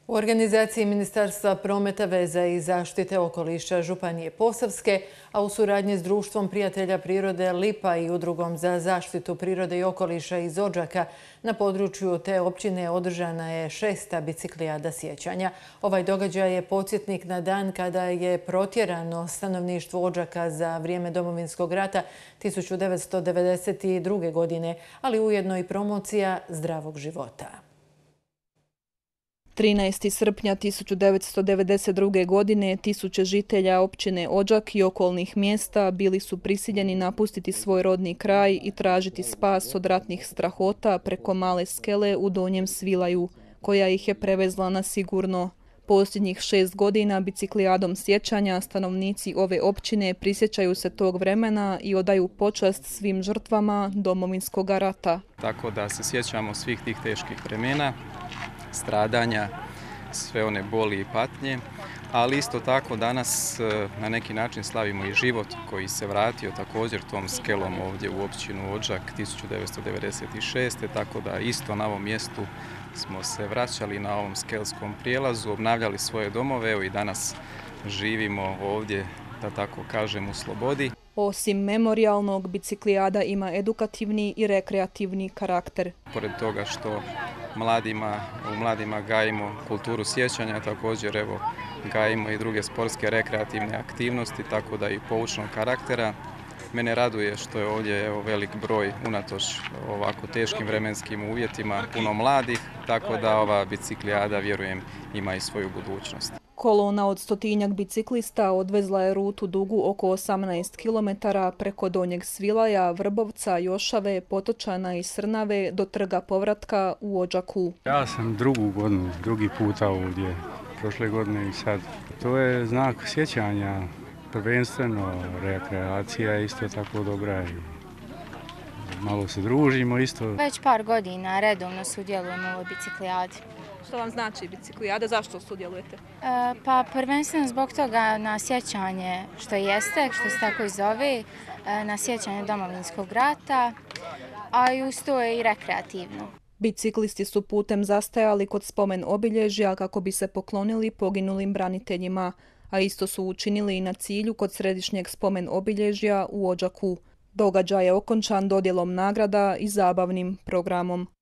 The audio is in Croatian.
U organizaciji Ministarstva prometa, veza i zaštite okoliša Županije Posavske, a u suradnji s Društvom prijatelja prirode Lipa i Udrugom za zaštitu prirode i okoliša iz Odžaka, na području te općine održana je 6. biciklijada sjećanja. Ovaj događaj je podsjetnik na dan kada je protjerano stanovništvo Odžaka za vrijeme Domovinskog rata 1992. godine, ali ujedno i promocija zdravog života. 13. srpnja 1992. godine tisuće žitelja općine Odžak i okolnih mjesta bili su prisiljeni napustiti svoj rodni kraj i tražiti spas od ratnih strahota preko male skele u Donjem Svilaju, koja ih je prevezla na sigurno. Posljednjih 6 godina biciklijadom sjećanja stanovnici ove općine prisjećaju se tog vremena i odaju počast svim žrtvama Domovinskog rata. Tako da se sjećamo svih tih teških vremena, stradanja, sve one boli i patnje, ali isto tako danas na neki način slavimo i život koji se vratio također tom skelom ovdje u općinu Odžak 1996. Tako da isto na ovom mjestu smo se vraćali na ovom skelskom prijelazu, obnavljali svoje domove, evo i danas živimo ovdje, da tako kažem, u slobodi. Osim memorijalnog, biciklijada ima edukativni i rekreativni karakter. Pored toga što u mladima gajimo kulturu sjećanja, također evo gajimo i druge sportske rekreativne aktivnosti, tako da i poučnog karaktera. Mene raduje što je ovdje velik broj, unatoč ovako teškim vremenskim uvjetima, puno mladih, tako da ova biciklijada, vjerujem, ima i svoju budućnost. Kolona od 100-tinjak biciklista odvezla je rutu dugu oko 18 km preko Donjeg Svilaja, Vrbovca, Jošave, Potočana i Srnave do trga povratka u Odžaku. Ja sam drugi puta ovdje, prošle godine i sad. To je znak sjećanja, prvenstveno rekreacija je isto tako dobra i malo se družimo isto. Već par godina redovno sudjelujemo u ovoj biciklijadi. Što vam znači biciklijada? Zašto sudjelujete? Pa prvenstveno zbog toga na sjećanje što jeste, što se tako i zove, na sjećanje Domovinskog rata, a i uz to je i rekreativno. Biciklisti su putem zastajali kod spomen obilježja kako bi se poklonili poginulim braniteljima, a isto su učinili i na cilju kod središnjeg spomen obilježja u Odžaku. Događaj je okončan dodjelom nagrada i zabavnim programom.